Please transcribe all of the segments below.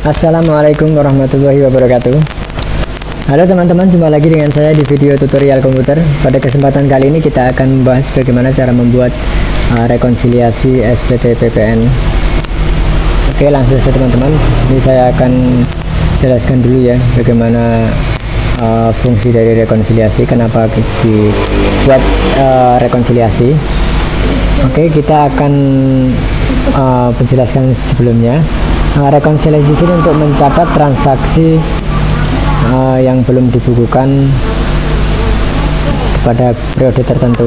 Assalamualaikum warahmatullahi wabarakatuh. Halo teman-teman, jumpa lagi dengan saya di video tutorial komputer. Pada kesempatan kali ini kita akan membahas bagaimana cara membuat rekonsiliasi SPT PPN. Oke, langsung saja teman-teman. Ini saya akan jelaskan dulu ya bagaimana fungsi dari rekonsiliasi, kenapa dibuat rekonsiliasi. Oke, kita akan menjelaskan sebelumnya. Rekonsiliasi ini untuk mencatat transaksi yang belum dibukukan pada periode tertentu,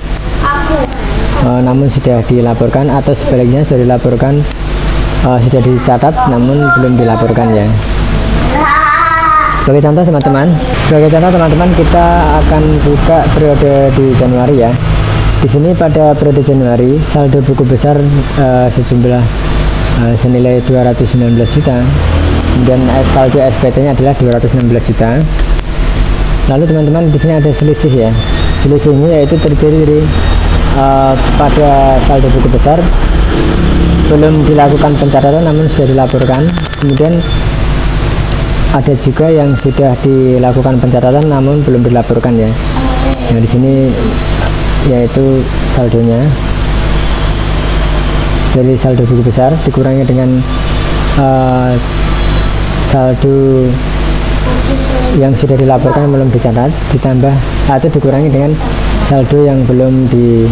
namun sudah dilaporkan, atau sebaliknya sudah dilaporkan, sudah dicatat namun belum dilaporkan ya. Sebagai contoh teman-teman, kita akan buka periode di Januari ya. Di sini pada periode Januari saldo buku besar sejumlah senilai 219 juta, kemudian saldo SPT-nya adalah 216 juta. Lalu teman-teman, di sini ada selisih ya. Selisihnya yaitu terdiri dari pada saldo buku besar belum dilakukan pencatatan namun sudah dilaporkan, kemudian ada juga yang sudah dilakukan pencatatan namun belum dilaporkan ya. Nah, di sini yaitu saldonya. Dari saldo buku besar dikurangi dengan saldo yang sudah dilaporkan belum dicatat, ditambah atau dikurangi dengan saldo yang belum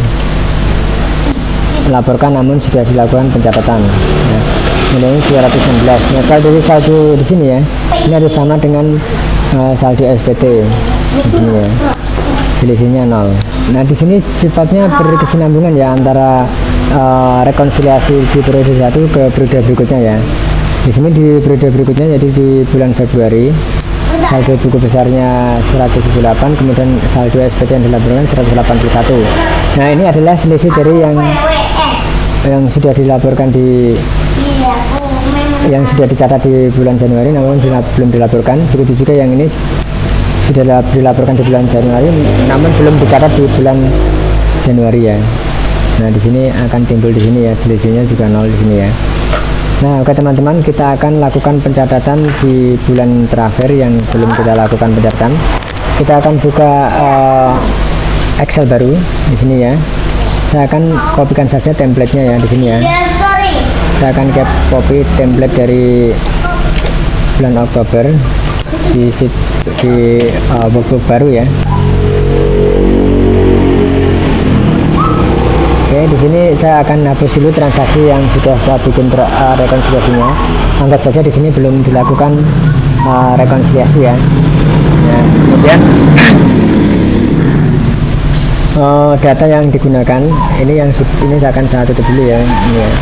dilaporkan namun sudah dilakukan pencatatan. Nah, ini 216. Nah, saldo di sini ya, ini harus sama dengan saldo SPT di sini ya. Selisihnya 0. Nah, di sini sifatnya berkesinambungan ya antara rekonsiliasi di periode 1 ke periode berikutnya ya. Di sini di periode berikutnya, jadi di bulan Februari, saldo buku besarnya 178, kemudian saldo SPT yang dilaporkan 181. Nah, ini adalah selisih dari yang sudah dilaporkan yang sudah dicatat di bulan Januari namun belum dilaporkan. Begitu juga yang ini sudah dilaporkan di bulan Januari namun belum dicatat di bulan Januari ya. Nah, di sini akan timbul di sini ya, selisihnya juga 0 di sini ya. Nah, oke teman-teman, kita akan lakukan pencatatan di bulan terakhir yang belum kita lakukan pencatatan. Kita akan buka Excel baru di sini ya. Saya akan kopikan saja template-nya ya di sini ya. Saya akan copy template dari bulan Oktober di workbook baru ya. Oke, di sini saya akan hapus dulu transaksi yang sudah saya bikin rekonsiliasinya. Anggap saja di sini belum dilakukan rekonsiliasi ya. Nah, kemudian data yang digunakan ini saya akan saya tutup dulu ya. Ini ya.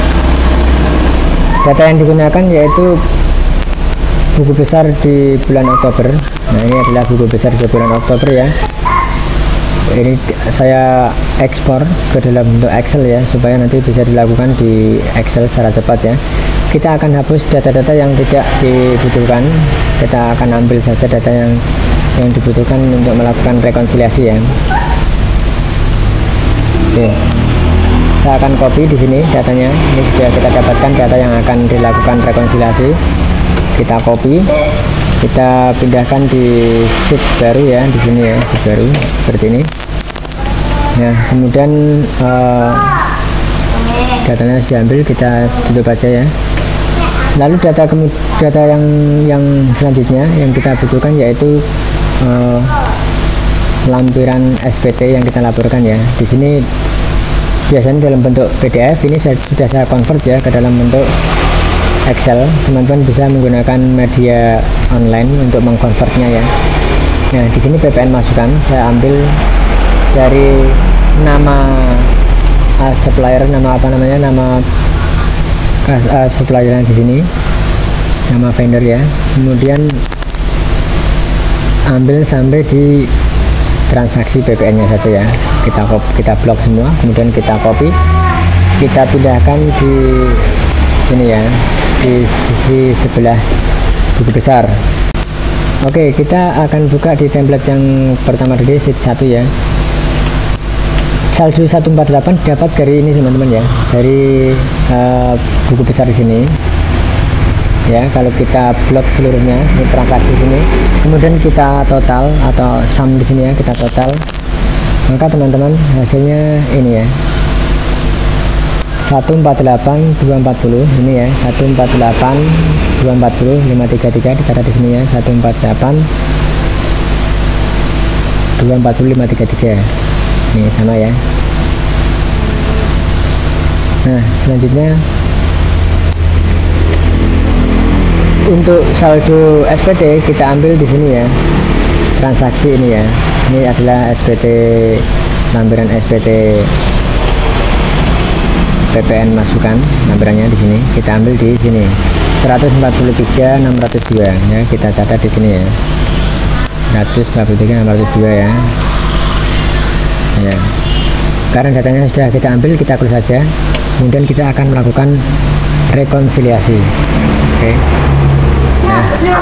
Data yang digunakan yaitu buku besar di bulan Oktober. Nah, ini adalah buku besar di bulan Oktober ya. Ini saya ekspor ke dalam bentuk Excel ya, supaya nanti bisa dilakukan di Excel secara cepat ya. Kita akan hapus data-data yang tidak dibutuhkan. Kita akan ambil saja data yang dibutuhkan untuk melakukan rekonsiliasi ya. Oke, saya akan copy di sini datanya. Ini sudah kita dapatkan data yang akan dilakukan rekonsiliasi. Kita copy, kita pindahkan di sheet baru ya, di sini ya, sheet baru seperti ini. Nah, kemudian datanya sudah ambil, kita tutup aja ya. Lalu data yang selanjutnya yang kita butuhkan yaitu lampiran SPT yang kita laporkan ya. Di sini biasanya dalam bentuk PDF, ini sudah saya convert ya ke dalam bentuk Excel. Teman-teman bisa menggunakan media online untuk mengkonvertnya ya. Nah, di sini PPN masukan saya ambil dari nama supplier, nama supplier di sini, nama vendor ya. Kemudian ambil sampai di transaksi PPN-nya saja ya. Kita blok semua, kemudian kita copy, kita pindahkan di sini ya, di sisi sebelah buku besar. Oke, kita akan buka di template yang pertama tadi, sheet 1 ya. Saldo 148 dapat dari ini teman-teman ya, dari buku besar di sini. ya. Kalau kita blok seluruhnya ini transaksi ini, kemudian kita total atau sum di sini ya, kita total, maka teman-teman hasilnya ini ya, 148240 ini ya, 148240 533 dicatat di sini ya, 148240 533 ini sama ya. Nah selanjutnya untuk saldo SPT kita ambil di sini ya, transaksi ini ya, ini adalah SPT, lampiran SPT PPN masukan, lampirannya di sini kita ambil di sini 143.602 ya, kita catat di sini ya, 143.602 ya. Ya, karena datanya sudah kita ambil, kita close saja, kemudian kita akan melakukan rekonsiliasi. Oke. Nah,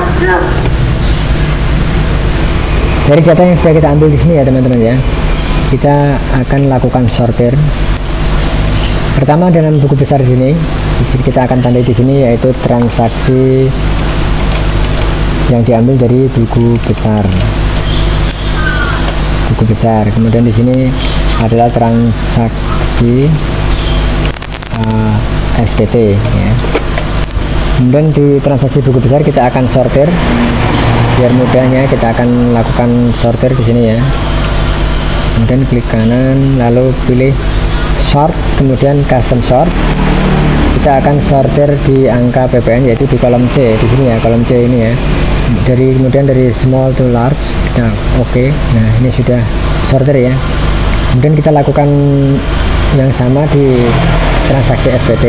dari data yang sudah kita ambil di sini ya teman-teman ya, kita akan lakukan sortir. Pertama dalam buku besar di sini kita akan tandai di sini yaitu transaksi yang diambil dari buku besar. Buku besar. Kemudian di sini adalah transaksi SPT ya. Kemudian di transaksi buku besar kita akan sortir. Biar mudahnya kita akan lakukan sortir di sini ya. Kemudian klik kanan lalu pilih sort, kemudian custom sort. Kita akan sortir di angka PPN yaitu di kolom C di sini ya, kolom C ini ya. Kemudian dari small to large kita oke. Nah ini sudah sortir ya. Kemudian kita lakukan yang sama di transaksi SPT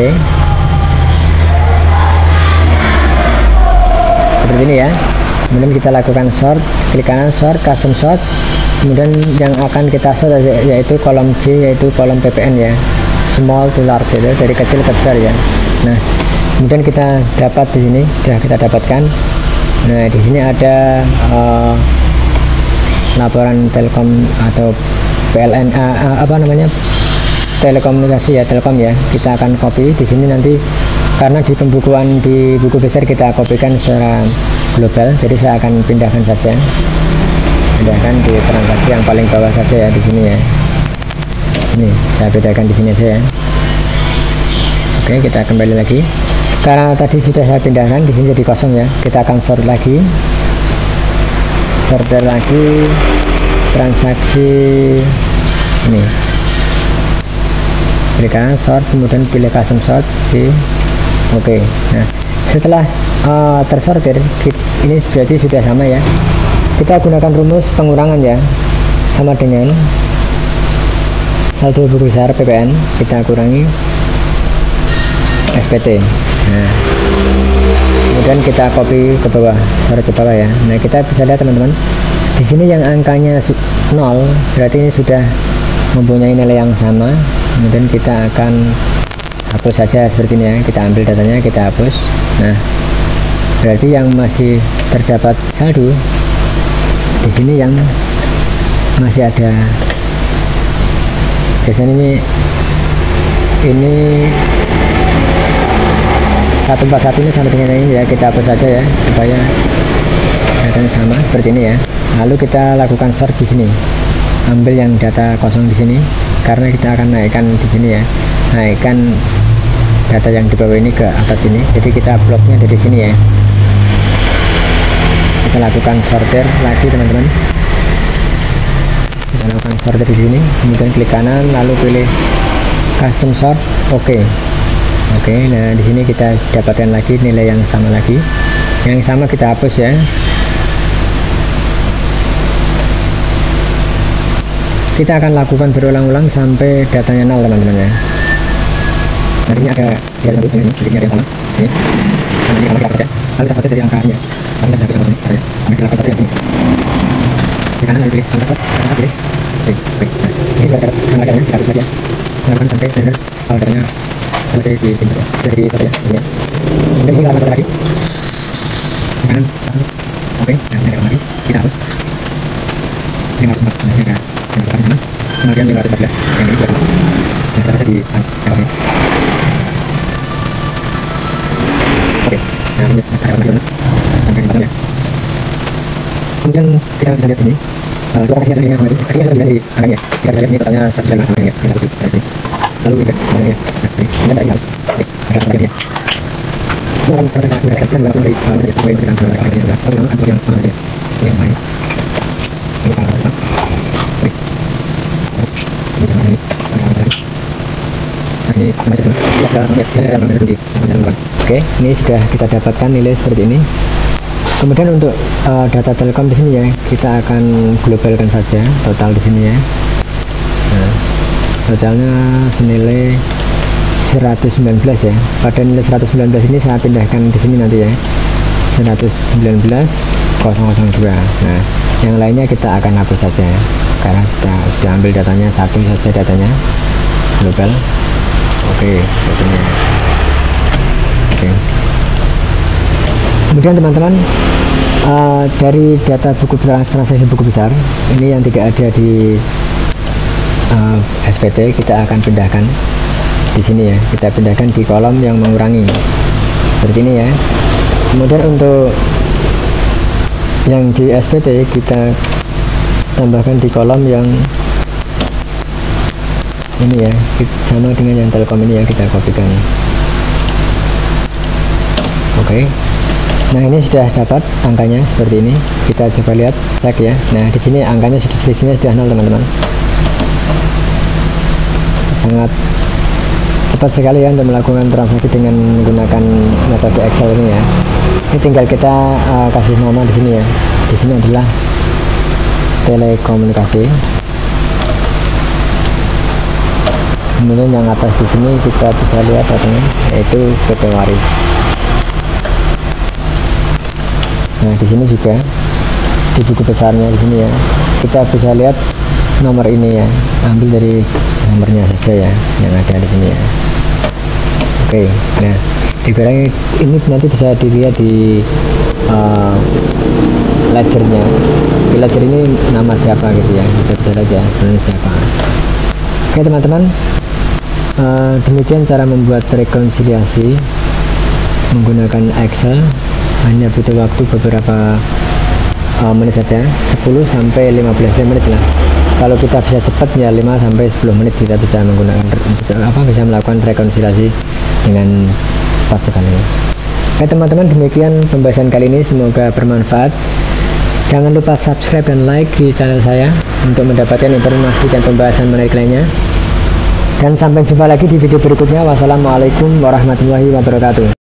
seperti ini ya. Kemudian kita lakukan sort, klik kanan sort, custom sort. Kemudian yang akan kita sort yaitu kolom C, yaitu kolom PPN ya, small to large itu dari kecil ke besar ya. Nah kemudian kita dapat di sini, sudah kita dapatkan. Nah di sini ada laporan Telkom atau PLN apa namanya, telekomunikasi ya, Telkom ya. Kita akan copy di sini nanti, karena di pembukuan di buku besar kita kopikan secara global, jadi saya akan pindahkan saja, pindahkan di transaksi yang paling bawah saja ya di sini ya. Ini saya bedakan di sini aja ya. Oke, kita kembali lagi. Karena tadi sudah saya pindahkan, di sini jadi kosong ya. Kita akan sort lagi, sortir lagi transaksi ini. Klik kanan sort, kemudian pilih custom sort di oke. Nah setelah tersortir ini berarti sudah sama ya. Kita gunakan rumus pengurangan ya, sama dengan saldo buku besar PPN kita kurangi SPT. Nah kemudian kita copy ke bawah, sorot ke bawah ya. Nah kita bisa lihat teman-teman, di sini yang angkanya 0 berarti ini sudah mempunyai nilai yang sama. Kemudian kita akan hapus saja seperti ini ya, kita ambil datanya, kita hapus. Nah berarti yang masih terdapat saldo di sini yang masih ada, biasanya ini 141 ini sama dengan ini ya, kita hapus saja ya supaya datanya sama seperti ini ya. Lalu kita lakukan sort di sini, ambil yang data kosong di sini, karena kita akan naikkan di sini ya, naikkan data yang di bawah ini ke atas ini, jadi kita bloknya dari sini ya. Kita lakukan sortir lagi teman-teman, kita lakukan sortir di sini, kemudian klik kanan lalu pilih custom sort, oke. Nah di sini kita dapatkan lagi nilai yang sama lagi, yang sama kita hapus ya. Kita akan lakukan berulang-ulang sampai datanya 0 teman-teman ya. Nah ini ada ya, ini sedikitnya ada yang sama ini. Nah ini kalau kita kerja lalu kita sortir dari angkanya, lalu kita bisa ini ya. Kita lakukan sortir ini di kanan, lalu pilih pilih oke. Ini kita dapat angkanya, kita hapus saja, lakukan sampai benar kalau datanya selesai di pintu ya, jadi sortir ya ini. Kemudian ini lakukan sortir lagi di kanan satu, oke. Nah ini ada lagi, kita hapus 504, nah ini ada kemudian 514 yang ini juga sama. Nah kita bisa di oke. Kemudian kita bisa lihat ini dua kasih yang kemarin ini lebih dari angkanya. Kita lihat ini totalnya 1,5 ya, lalu juga dan dari harus ada sebagainya. Dan proses mendapatkan berapa dari sesuai dengan angkanya juga. Lalu yang mana ya? Yang mana? Oke, ini sudah kita dapatkan nilai seperti ini. Kemudian untuk data Telkom di sini ya, kita akan globalkan saja total di sini ya. Nah, totalnya senilai 119 ya. Pada nilai 119 ini saya pindahkan di sini nanti ya. 119,002. Nah, yang lainnya kita akan hapus saja karena kita sudah ambil datanya satu saja, datanya global. Oke, datanya. Oke. Kemudian teman-teman, dari data buku transaksi buku besar ini yang tidak ada di SPT, kita akan pindahkan di sini ya. Kita pindahkan di kolom yang mengurangi seperti ini ya. Kemudian untuk yang di SPT kita tambahkan di kolom yang ini ya, sama dengan yang Telkom ini ya, kita kopikan. Oke. Nah, ini sudah dapat angkanya seperti ini. Kita coba lihat, cek ya. Nah, di sini angkanya selisihnya sudah 0 teman-teman. Sangat cepat sekali ya untuk melakukan transaksi dengan menggunakan metode Excel ini ya. Ini tinggal kita kasih nama di sini ya. Di sini adalah telekomunikasi. Kemudian yang atas di sini kita bisa lihat datanya, yaitu PT Waris. Nah, di sini juga di buku besarnya di sini ya, kita bisa lihat nomor ini ya, ambil dari nomornya saja ya yang ada di sini ya. Oke, nah di barang ini nanti bisa dilihat di ledgernya. Di ledger ini nama siapa gitu ya, kita bisa lihat ya sebenarnya siapa. Oke teman-teman, demikian cara membuat rekonsiliasi menggunakan Excel. Hanya butuh waktu beberapa menit saja, 10 sampai 15 menit lah. Kalau kita bisa cepat ya 5 sampai 10 menit kita bisa menggunakan bisa melakukan rekonsiliasi dengan cepat sekali. Oke teman-teman, demikian pembahasan kali ini, semoga bermanfaat. Jangan lupa subscribe dan like di channel saya untuk mendapatkan informasi dan pembahasan menarik lainnya. Dan sampai jumpa lagi di video berikutnya. Wassalamualaikum warahmatullahi wabarakatuh.